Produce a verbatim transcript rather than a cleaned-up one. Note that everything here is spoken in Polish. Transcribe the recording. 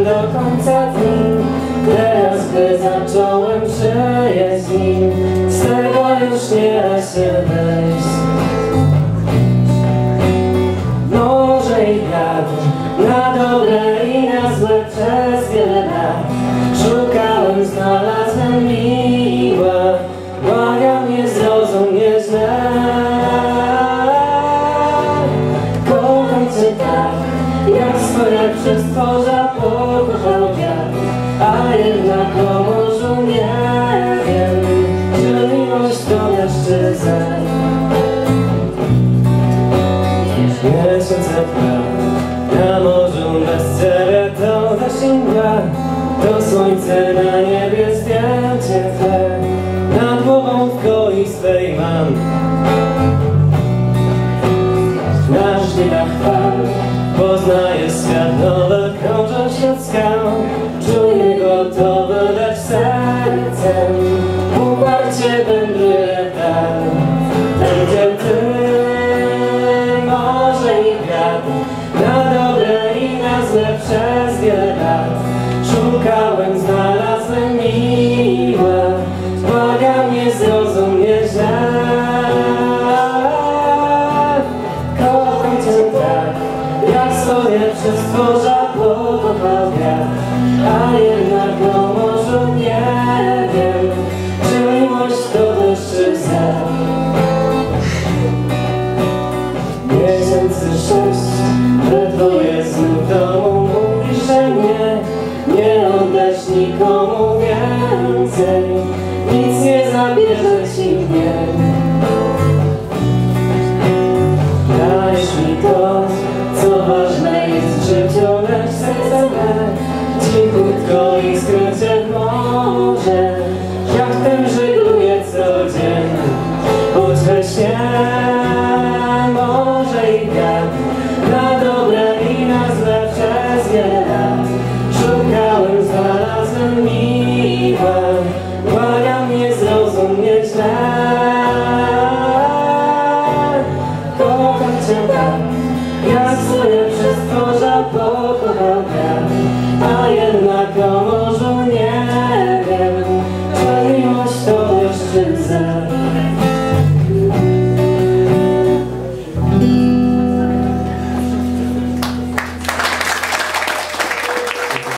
do końca dni. Teraz gdy zacząłem przyjaźń, z tego już nie da się wejść. Może i prawda, na dobre i na złe przez wiele lat szukałem, znalazłem miłe. Błagam, nie zrozum mnie źle. Kocham cię tak, jak swoje przestworza pokochał wiatr, a jednak o morzu nie wiem, czy miłość to deszczy zen. Miesiące trwa, na morzu bez ciebie to zasięga, to słońce na niebie zdjęcie twe, nad głową w koi swej mam. Na szlitach fal poznaję świat nowy, krążę wśród skał, czuję gotowy, lecz sercem uparcie wędruję tam, tam gdzie ty. Morze i wiatr, na dobre i na złe przez wiele lat szukałem, znalazłem miłe. Błagam, nie zrozum mnie źle. Kocham cię tak, jak sobie przestworza pokochał wiatr, a jednak o morzu nie wiem, czy miłość to deszczy zen. Miesięcy sześć, we dwoje znów w domu mówisz, że nie, nie oddasz nikomu więcej, nic nie zabierze ci mnie. Dajesz mi to, co ważne jest w życiu, lecz serce me cichutko i skrywa.